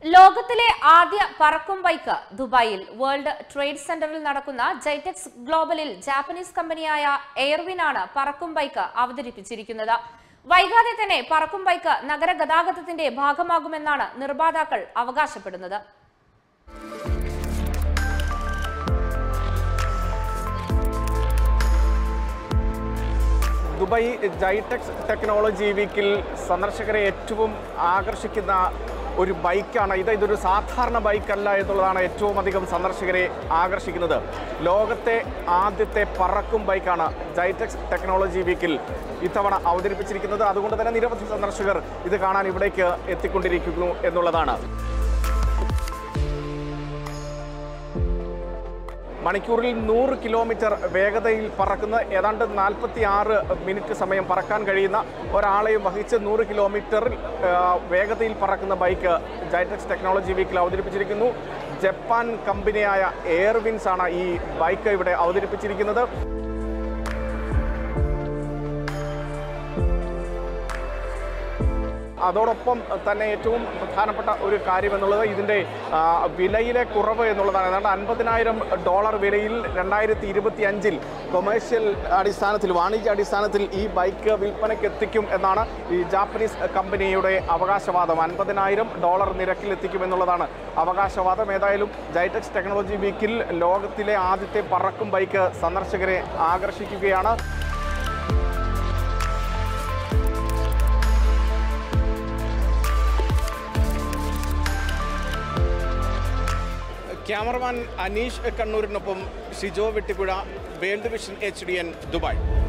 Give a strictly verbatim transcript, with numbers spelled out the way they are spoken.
ലോകത്തിലെ ആദ്യ പറക്കും ബൈക്ക് ദുബായിൽ വേൾഡ് ട്രേഡ് സെന്ററിൽ നടക്കുന്ന ജൈറ്റെക്സ് ഗ്ലോബലിൽ ജാപ്പനീസ് കമ്പനിയായ എയർവിനാണ് പറക്കും ബൈക്ക് അവതരിപ്പിച്ചിരിക്കുന്നത്. വൈകാതെ തന്നെ പറക്കും ബൈക്ക് നഗര ഗതാഗതത്തിന്റെ ഭാഗമാകുമെന്നാണ് നിർമ്മാതാക്കൾ അവകാശപ്പെടുന്നത്. ദുബായ് ജൈറ്റെക്സ് ടെക്നോളജി വീക്കിൽ സന്ദർശകരെ ഏറ്റവും ആകർഷിക്കുന്ന ഒരു ബൈക്കാണ് ഇത്. ഇതൊരു സാധാരണ ബൈക്കല്ല എന്നുള്ളതാണ് ഏറ്റവും അധികം സന്ദർശകരെ ആകർഷിക്കുന്നത്. ലോകത്തെ ആദ്യത്തെ പറക്കും ബൈക്കാണ് ജൈറ്റെക്സ് ടെക്നോളജി വീക്കിൽ ഇത്തവണ അവതരിപ്പിച്ചിരിക്കുന്നത്. അതുകൊണ്ട് തന്നെ നിരവധി സന്ദർശകർ ഇത് കാണാൻ ഇവിടേക്ക് എത്തിക്കൊണ്ടിരിക്കുന്നു എന്നുള്ളതാണ്. മണിക്കൂറിൽ നൂറ് കിലോമീറ്റർ വേഗതയിൽ പറക്കുന്ന ഏതാണ്ട് നാൽപ്പത്തി ആറ് മിനിറ്റ് സമയം പറക്കാൻ കഴിയുന്ന ഒരാളെയും വഹിച്ച് നൂറ് കിലോമീറ്ററിൽ വേഗതയിൽ പറക്കുന്ന ബൈക്ക് ജൈറ്റെക്സ് ടെക്നോളജി വീക്കിൽ അവതരിപ്പിച്ചിരിക്കുന്നു. ജപ്പാൻ കമ്പനിയായ എയർവിൻസ് ആണ് ഈ ബൈക്ക് ഇവിടെ അവതരിപ്പിച്ചിരിക്കുന്നത്. അതോടൊപ്പം തന്നെ ഏറ്റവും പ്രധാനപ്പെട്ട ഒരു കാര്യം എന്നുള്ളത് ഇതിൻ്റെ വിലയിലെ കുറവ് എന്നുള്ളതാണ്. ഏതാണ്ട് അൻപതിനായിരം ഡോളർ വിലയിൽ രണ്ടായിരത്തി ഇരുപത്തി അഞ്ചിൽ കൊമേഴ്ഷ്യൽ അടിസ്ഥാനത്തിൽ വാണിജ്യ അടിസ്ഥാനത്തിൽ ഈ ബൈക്ക് വിൽപ്പനയ്ക്ക് എത്തിക്കും എന്നാണ് ഈ ജാപ്പനീസ് കമ്പനിയുടെ അവകാശവാദം. അൻപതിനായിരം ഡോളർ നിരക്കിൽ എത്തിക്കുമെന്നുള്ളതാണ് അവകാശവാദം. ഏതായാലും ജൈറ്റെക്സ് ടെക്നോളജി വീക്കിൽ ലോകത്തിലെ ആദ്യത്തെ പറക്കും ബൈക്ക് സന്ദർശകരെ ആകർഷിക്കുകയാണ്. ക്യാമറമാൻ അനീഷ് കണ്ണൂരിനൊപ്പം Shijo Vettippuzha, world vision H D N, Dubai.